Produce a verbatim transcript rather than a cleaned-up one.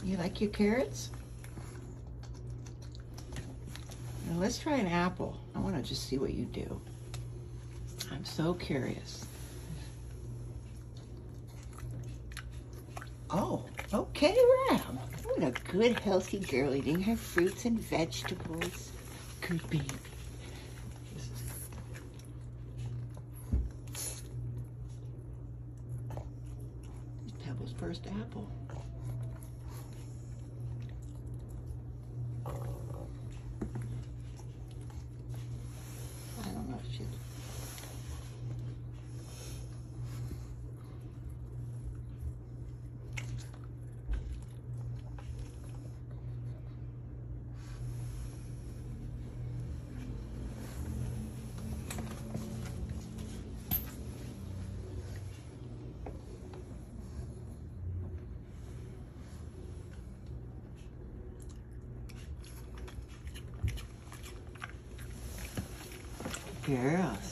You like your carrots? Now let's try an apple. I want to just see what you do. I'm so curious. Oh, okay, Ram. What a good, healthy girl eating her fruits and vegetables. Good baby. Pebble's first apple. I don't know if she... Girls.